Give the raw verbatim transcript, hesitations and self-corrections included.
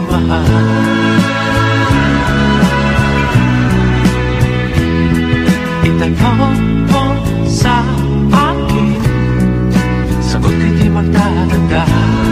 mahal. Itanong mo sa akin, sagot ko'y di magtatanda.